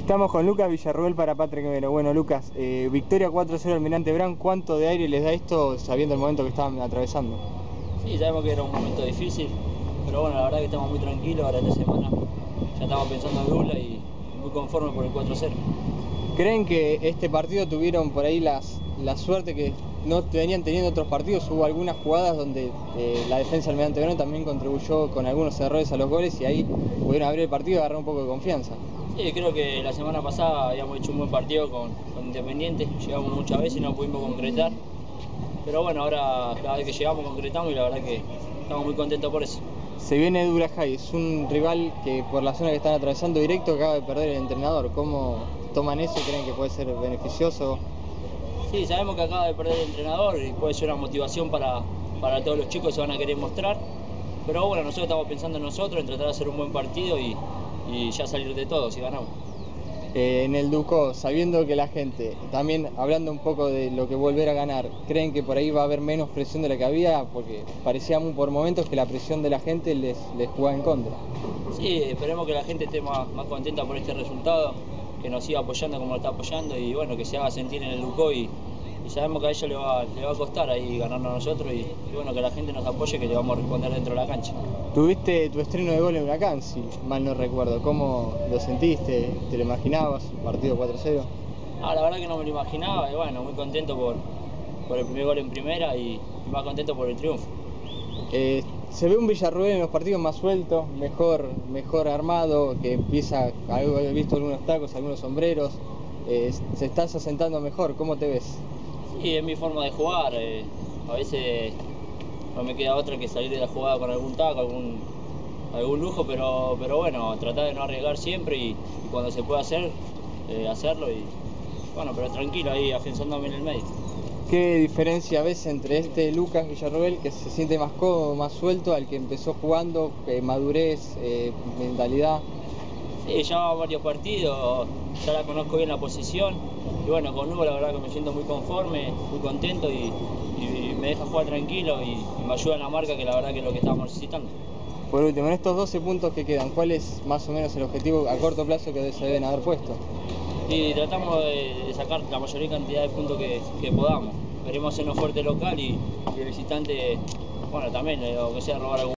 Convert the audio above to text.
Estamos con Lucas Villarruel para Patria Quemero. Bueno, Lucas, victoria 4-0 al Almirante Brown. ¿Cuánto de aire les da esto sabiendo el momento que estaban atravesando? Sí, sabemos que era un momento difícil, pero bueno, la verdad que estamos muy tranquilos. Ahora esta semana ya estamos pensando en Lula y muy conformes por el 4-0. ¿Creen que este partido tuvieron por ahí la suerte que no venían teniendo otros partidos? Hubo algunas jugadas donde la defensa del Almirante Brown también contribuyó con algunos errores a los goles y ahí pudieron abrir el partido y agarrar un poco de confianza. Sí, creo que la semana pasada habíamos hecho un buen partido con Independiente, llegamos muchas veces y no pudimos concretar. Pero bueno, ahora cada vez que llegamos concretamos y la verdad que estamos muy contentos por eso. Se viene Dulajay, es un rival que por la zona que están atravesando directo acaba de perder el entrenador. ¿Cómo toman eso? ¿Creen que puede ser beneficioso? Sí, sabemos que acaba de perder el entrenador y puede ser una motivación para todos los chicos que se van a querer mostrar. Pero bueno, nosotros estamos pensando en nosotros, en tratar de hacer un buen partido y ya salir de todo si ganamos. En el Ducó, sabiendo que la gente, también hablando un poco de lo que volver a ganar, ¿creen que por ahí va a haber menos presión de la que había? Porque parecía por momentos que la presión de la gente les jugaba en contra. Sí, esperemos que la gente esté más contenta por este resultado, que nos siga apoyando como lo está apoyando y bueno, que se haga sentir en el Ducó y sabemos que a ellos le va a costar ahí ganarnos a nosotros y bueno, que la gente nos apoye, que le vamos a responder dentro de la cancha. Tuviste tu estreno de gol en Huracán, si mal no recuerdo. ¿Cómo lo sentiste? ¿Te lo imaginabas? ¿Un partido 4-0? La verdad que no me lo imaginaba y bueno, muy contento por el primer gol en primera y más contento por el triunfo. Se ve un Villarruel en los partidos más suelto, mejor armado, que empieza, he visto algunos tacos, algunos sombreros, se está asentando mejor. ¿Cómo te ves? Sí, es mi forma de jugar, a veces no me queda otra que salir de la jugada con algún taco, algún lujo, pero bueno, tratar de no arriesgar siempre y cuando se pueda hacer, hacerlo y bueno, pero tranquilo ahí, afianzándome en el medio. ¿Qué diferencia ves entre este Lucas Villarruel, que se siente más cómodo, más suelto, al que empezó jugando, madurez, mentalidad? Sí, ya varios partidos, ya la conozco bien la posición y bueno, con Hugo la verdad que me siento muy conforme, muy contento y me deja jugar tranquilo y me ayuda en la marca, que la verdad que es lo que estábamos necesitando. Por último, en estos 12 puntos que quedan, ¿cuál es más o menos el objetivo a corto plazo que se deben haber puesto? Y tratamos de sacar la mayor cantidad de puntos que podamos. Esperemos hacernos fuerte local y el visitante, bueno, también, aunque sea robar algún